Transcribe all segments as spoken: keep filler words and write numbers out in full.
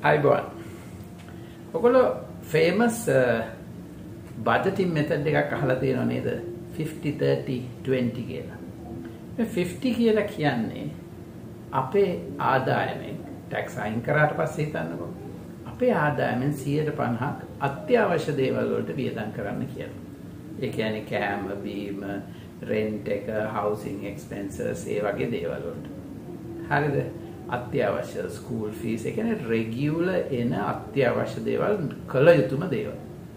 අයිබෝන්. ඔයගොල්ලෝ famous uh, budgeting method එකක් අහලා තියෙනව නේද? fifty thirty twenty කියලා. මේ fifty කියලා කියන්නේ අපේ ආදායමෙන් tax අයින් කරාට පස්සේ හිතන්නකෝ. අපේ ආදායමෙන් one hundred fifty අත්‍යවශ්‍ය දේවල් වලට වියදම් කරන්න කියලා. ඒ කියන්නේ කෑම, බීම, rent එක, housing expenses ඒ වගේ දේවල් වලට. හරිද? අත්‍යවශ්‍ය school fees ඒ කියන්නේ regular එන අත්‍යවශ්‍ය දේවල් කළ යුතුම දේවල්.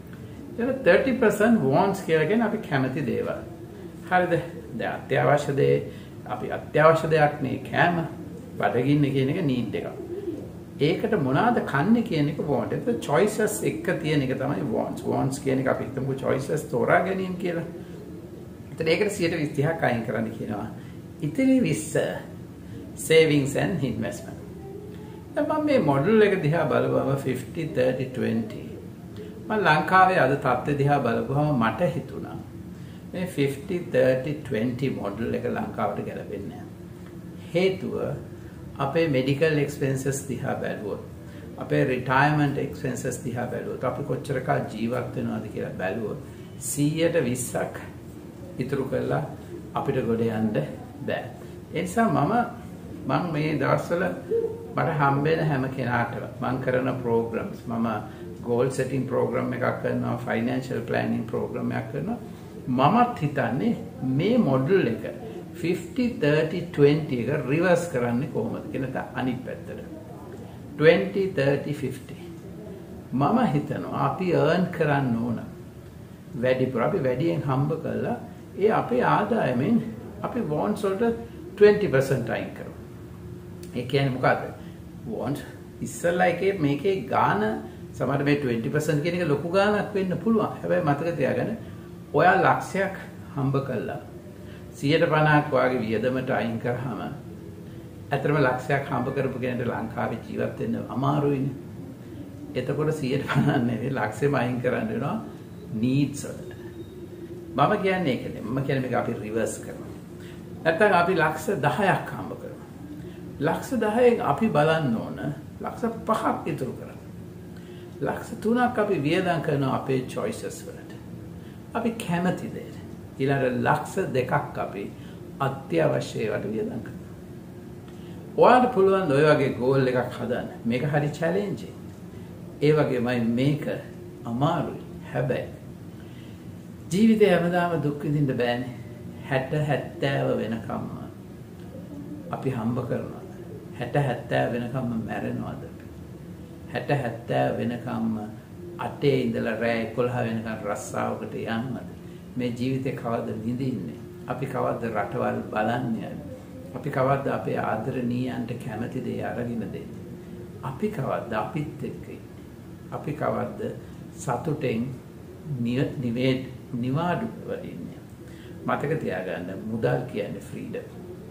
ඊට thirty percent wants කියලා කියන්නේ අපි කැමති දේවල්. හරිද? දැන් අත්‍යවශ්‍ය දේ අපි අත්‍යවශ්‍ය දෙයක් නේ කෑම, බඩගින්න කියන එක need එකක්. ඒකට මොනවාද කන්නේ කියන එක want. ඒක choices එක තියෙන එක තමයි wants. wants කියන එක අපි හිතමු choices තෝරා ගැනීම කියලා. එතන ඒකට one hundred twenty අයින් කරන්න කියනවා. ඉතිරි twenty savings and investment. දැන් මම මේ මොඩල් එක දිහා බලපුවම fifty thirty twenty මම ලංකාවේ අද තත්ත්වය දිහා බලපුවම මට හිතුණා මේ fifty thirty twenty මොඩල් එක ලංකාවට ගැලපෙන්නේ නැහැ. හේතුව අපේ medical expenses දිහා බැලුවොත්, අපේ retirement expenses දිහා බැලුවොත්, අපි කොච්චර කාල ජීවත් වෙනවද කියලා බැලුවොත් one hundred twenty ඉතුරු කරලා අපිට ගොඩ යන්න බෑ. ඒ නිසා මම මම මේ දවස්වල මට හම්බෙන හැම කෙනාටම මම කරන programs, මම goal setting program එකක් කරනවා, financial planning program එකක් කරනවා. මමත් හිතන්නේ මේ model එක fifty thirty twenty එක reverse කරන්නේ කොහොමද කියන අනිත් පැත්තට. twenty thirty fifty මම හිතනවා අපි earn කරන්න ඕන වැඩිපුර, අපි වැඩියෙන් හම්බ කරලා ඒ අපේ ආදායමෙන් අපි wants වලට twenty percent අයින් කරමු. ඒ කියන්නේ මොකද්ද? want ඉස්සල්ලා එකේ මේකේ ගාන සමහර මේ twenty percent කියන එක ලොකු ගානක් වෙන්න පුළුවන්. හැබැයි මතක තියාගන්න ඔයා ලක්ෂයක් හම්බ කළා one hundred fifty වාගේ වියදමට අයින් කරාම ඇත්තටම ලක්ෂයක් හම්බ කරපු කෙනෙක්ට ලංකාවේ ජීවත් වෙන්න අමාරුයිනේ. එතකොට one hundred fifty නෙවෙයි ලක්ෂෙම අයින් කරන්න වෙනවා needs වලට. මම කියන්නේ ඒක නෙමෙයි. මම කියන්නේ මේක අපි reverse කරනවා. නැත්නම් අපි ලක්ෂ දහයක් හම්බ කරමු. ලක්ෂ දහයෙන් අපි බලන්න ඕන ලක්ෂ පහක් ඉතුරු කරන්න. ලක්ෂ තුනක් අපි වියදම් කරනවා අපේ choices වලට. අපි කැමති දේට. ඊළඟ ලක්ෂ දෙකක් අපි අත්‍යවශ්‍ය ඒවාට වියදම් කරනවා. ඔයාලට පුළුවන් ඔය වගේ goal එකක් හදන්න. මේක හරි challenging. ඒ වගේමයි මේක අමාරුයි. හැබැයි ජීවිතේ හැමදාම දුක් විඳින්න බෑනේ. හැට හැත්තෑව වෙනකම්ම අපි හම්බ කරනවා. හැට හැත්තෑව වෙනකම්ම මැරෙනවද? හැට හැත්තෑව වෙනකම්ම අටේ ඉඳලා රෑ එකොළහ වෙනකම් රස්සාවකට යන්නද? මේ ජීවිතේ කවද්ද විඳින්නේ? අපි කවද්ද රටවල් බලන්නේ? අපි කවද්ද අපේ ආදරණීයන්ට කැමති දේ අරගෙන දෙන්නේ? අපි කවද්ද අපිත් එක්ක අපි කවද්ද සතුටෙන් නිවේද නිවාඩු වෙන්නේ? මතක තියාගන්න මුදල් කියන්නේ freedom.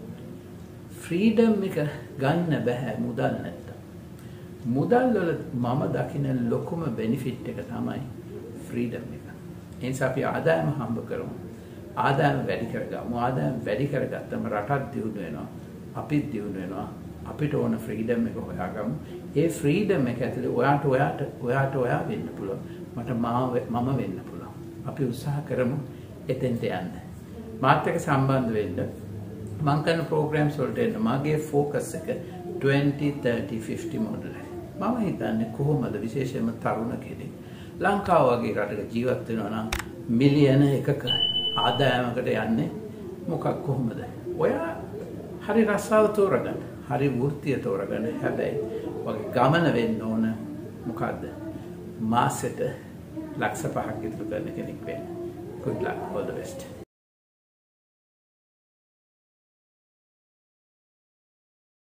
freedom එක ගන්න බෑ මුදල් නැත්තම්. මුදල් වල මම දකින ලොකුම benefit එක තමයි freedom එක. ඒ නිසා අපි ආදායම හම්බ කරමු. ආදායම වැඩි කරගමු. ආදායම වැඩි කරගත්තම රටක් දියුණු වෙනවා. අපිත් දියුණු වෙනවා. අපිට ඕන freedom එක හොයාගමු. ඒ freedom එක ඇතුලේ ඔයාට ඔයාට ඔයාට ඔයා වෙන්න පුළුවන්. මට මම වෙන්න පුළුවන්. අපි උත්සාහ කරමු එතෙන්ට යන්න. මාත් එක්ක සම්බන්ධ වෙන්න. මම කරන programs වලට එන්න. මගේ focus එක twenty thirty fifty model එක. මම හිතන්නේ කොහොමද විශේෂයෙන්ම තරුණ කෙනෙක් ලංකාව වගේ රටක ජීවත් වෙනවා නම් මිලියන එකක ආදායමකට යන්නේ මොකක් කොහොමද? ඔයා හරි රස්සාව තෝරගන්න. හරි වෘත්තිය තෝරගන්න. හැබැයි වගේ ගමන වෙන්න ඕන මොකද්ද? මාසෙට ලක්ෂ පහක් ඉතුරු කරන කෙනෙක් වෙන්න. Good luck, all the best.